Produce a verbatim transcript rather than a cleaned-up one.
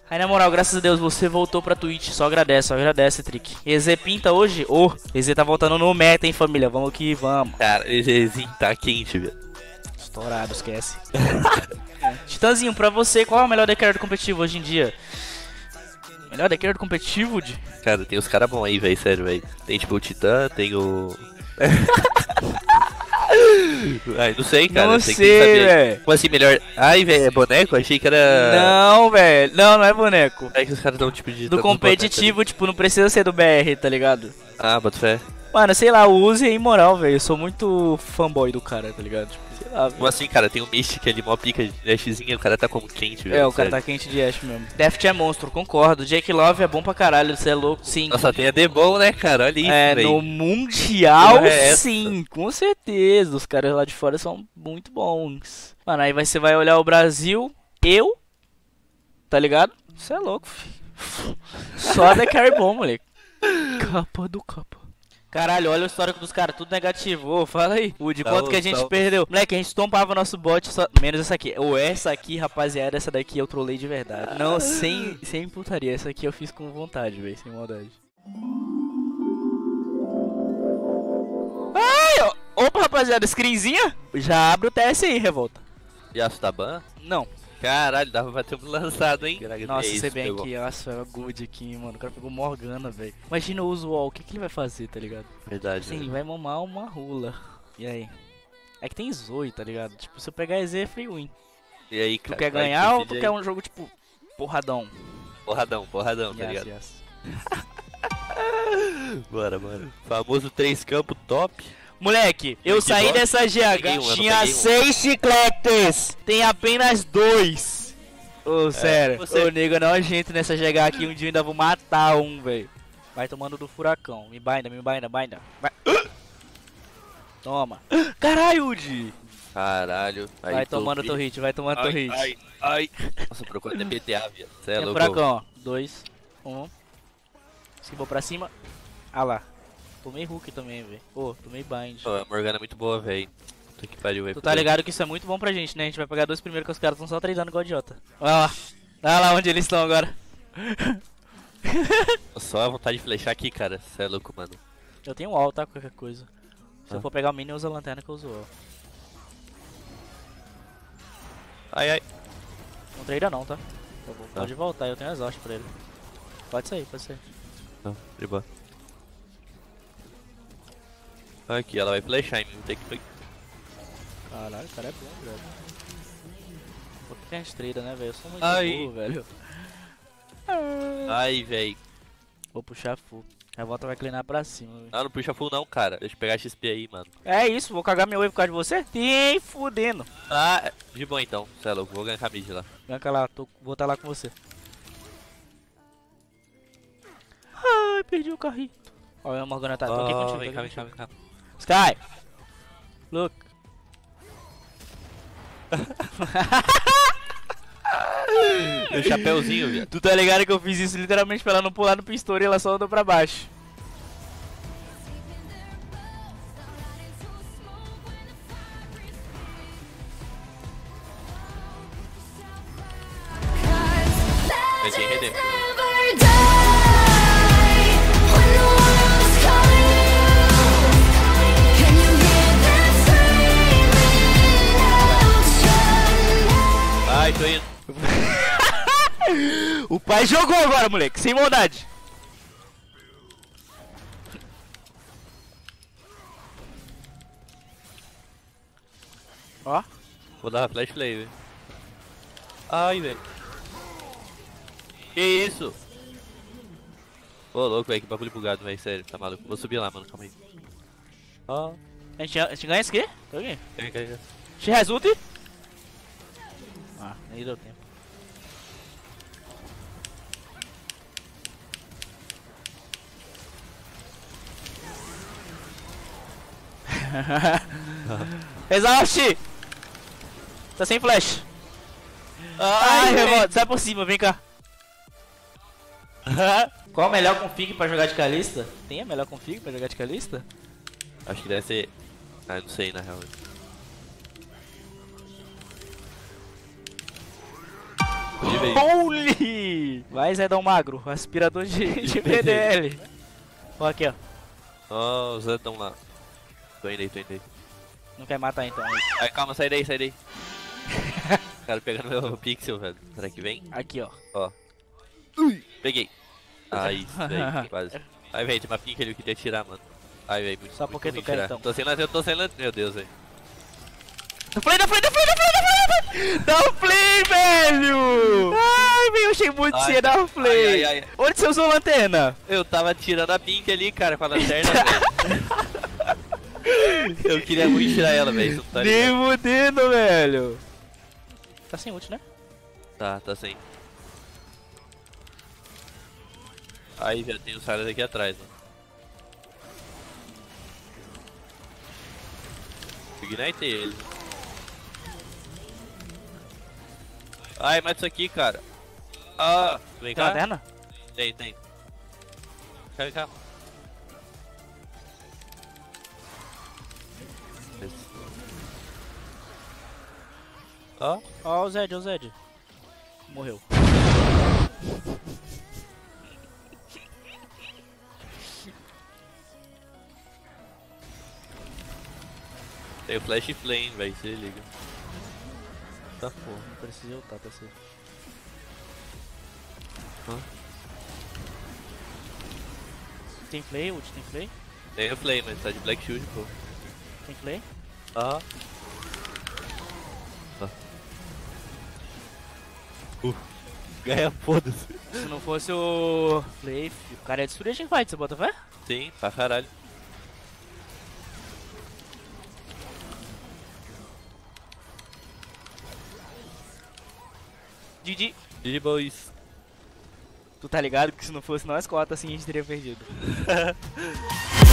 Aí na moral, graças a Deus, você voltou pra Twitch. Só agradece, só agradece, Trick. E Z pinta hoje? Ô, oh, Z tá voltando no meta, hein, família? Vamos que vamos. Cara, Ezezinho tá quente, velho. Estourado, esquece. Titãzinho, pra você, qual é o melhor deck competitivo hoje em dia? Melhor deck competitivo, de? Cara, tem os caras bons aí, velho, sério, velho. Tem tipo o Titã, tem o... Ai, não sei, cara. Não sei, sei, velho. Como assim, melhor... Ai, velho, é boneco? Achei que era... Não, velho. Não, não é boneco. É que os caras dão tipo de... Do competitivo, tipo, não precisa ser do B R, tá ligado? Ah, bota fé. Mano, sei lá, o Uzi é imoral, velho. Eu sou muito fanboy do cara, tá ligado? Tipo, sei lá, como assim, cara? Tem um Mystic ali, mó pica de Ashzinha, o cara tá como quente, velho. É, o cara tá quente de Ash mesmo. Deft é monstro, concordo. Jake Love é bom pra caralho, você é louco, sim. Nossa, tem a Debon, né, cara? Olha isso, É, véio. no Mundial, É sim, com certeza. Os caras lá de fora são muito bons. Mano, aí você vai olhar o Brasil, eu, tá ligado? Você é louco, filho. Só da carry bom, moleque. Capa do capa. Caralho, olha o histórico dos caras, tudo negativo. Ô, fala aí, Woody, Tá quanto o- que a gente tá o- perdeu? Moleque, a gente tompava nosso bot, só... menos essa aqui. Ou essa aqui, rapaziada, essa daqui eu trolei de verdade. Não, sem, sem putaria, essa aqui eu fiz com vontade, velho, sem maldade. Ai, ó. Opa, rapaziada, screenzinha? Já abre o T S aí, Revolta. Yasuo tá ban? Não. Caralho, dava pra ter um lançado, hein? Nossa, É isso, você bem pegou. aqui, nossa, é good aqui, mano. O cara pegou Morgana, velho. Imagina o usual, o que, que ele vai fazer, tá ligado? Verdade, Sim, né? vai mamar uma rula. E aí? É que tem Zoe, tá ligado? Tipo, se eu pegar E Z é free win. E aí, Tu cara? quer vai ganhar ou tu decidir quer aí. um jogo tipo porradão? Porradão, porradão, tá Yes, ligado? yes. Bora, bora. Famoso três campos top. Moleque, eu De saí bosta? dessa G H, Peguei um, eu não tinha peguei um. seis chicletes, tem apenas dois. Ô, sério, você- ô, nego, não é gente nessa G H aqui, um dia eu ainda vou matar um, velho. Vai tomando do furacão, me binda, me binda, binda. Vai. Toma. Caralho, Udi. Caralho. Aí Vai tô tomando bi- teu hit, vai tomando teu Ai, hit. ai, ai. Nossa, procura até P T A, viado. Cê é Tem louco. furacão, ó. Dois, um. Esquivou pra cima. Ah lá. Tomei hook também, velho. Ô, tomei bind. Pô, a Morgana é muito boa, velho. Puta que pariu, velho. Tu tá ligado que isso é muito bom pra gente, né? A gente vai pegar dois primeiros que os caras estão só treinando igual idiota. Olha lá. Olha lá onde eles estão agora. Só a vontade de flechar aqui, cara. Cê é louco, mano. Eu tenho wall, tá? Qualquer coisa. Se eu Ah. for pegar o minion, eu uso a lanterna que eu uso wall. Ai, ai. Não trader não, tá? Eu vou, Tá. pode voltar, eu tenho exaust pra ele. Pode sair, pode sair. Não, de boa. Aqui, ela vai flechar em mim. Tem que... Caralho, o cara é bom, velho. Por que a gente trader, né, velho? Eu sou muito Ai. burro, velho. Ai, velho. Vou puxar full. A volta vai clinar pra cima, velho. Não, não puxa full não, cara. Deixa eu pegar X P aí, mano. É isso, vou cagar meu wave por causa de você? Tem fudendo. Ah, de boa então. Cê é louco. Vou ganhar a mid lá. Ganka lá, tô, vou estar lá com você. Ai, perdi o carrinho. Olha a Morgana tá, tô aqui Oh, contigo. vem tô cá, aqui vem cá, contigo. vem cá. Sky! Look. Meu chapéuzinho, viado. Tu tá ligado que eu fiz isso literalmente pra ela não pular no pistol e ela só andou pra baixo. Peguei Redemption. Never die when the world's calling you. Can you hear them screaming out your name? Ai, tô indo. O pai jogou agora, moleque, sem maldade. Ó. Vou dar flash play, velho. Ai, velho. Que isso? Ô, louco, velho. Que bagulho bugado, velho. Sério, tá maluco. Vou subir lá, mano. Calma aí. Ó. A gente, a gente ganha esse quê? Tô aqui. Cai, cai, cai. She has ulti? Ah, nem deu tempo. Exaust! Tá sem flash. Ai, revolta, sai por cima, vem cá. Qual a melhor config pra jogar de Kalista? Tem a melhor config pra jogar de Kalista? Acho que deve ser... Ah, não sei, na real. De vez. Holy! Vai, Zedão Magro, aspirador de, de P D L. Ó, aqui, ó. Ó, oh, os Zé tão lá. Tô indo aí, tô indo aí. Não quer matar então. Aí. Ai, calma, sai daí, sai daí. O cara pegando meu pixel, velho. Será que vem? Aqui, ó. Ó. Peguei. Ai, velho, quase. Ai, velho, tem uma pink ali que eu queria tirar, mano. Ai, velho, muito Só muito porque ruim tu quer, tirar. então. Tô sem lanterna, eu tô sem lanterna. Meu Deus, velho. Dá play, dá play, dá play, dá play, dá play! Dá play, velho! Ai, velho, eu achei muito Ai, que você ia dar play. ai, ai, ai. Onde você usou lanterna? Eu tava tirando a pink ali, cara, com a lanterna, velho. Eu queria muito tirar ela, velho. Isso não tá Nem ligado. mudendo, velho. Tá sem ult, né? Tá, tá sem. Aí, já tem os caras aqui atrás, mano. Ignitei ele. Ai, mata isso aqui, cara. Ah, vem Tem cá. lanterna? Tem, tem. Vem cá. Ó. Ó, o Zed, ó, o Zed. Morreu. Tem o Flash Flame, velho, se liga. Tá porra. Não precisa ultar, tá certo. Hã? Tem play, ult, tem play? Tem o Flame, mas tá de Black Shield, pô. Tem play? Ah. Ah. Uh. Ganha, foda-se. Se não fosse o play, o cara ia destruir a teamfight, você bota fé? Sim, pra caralho. G G. G G boys. Tu tá ligado que se não fosse nós quatro assim a gente teria perdido.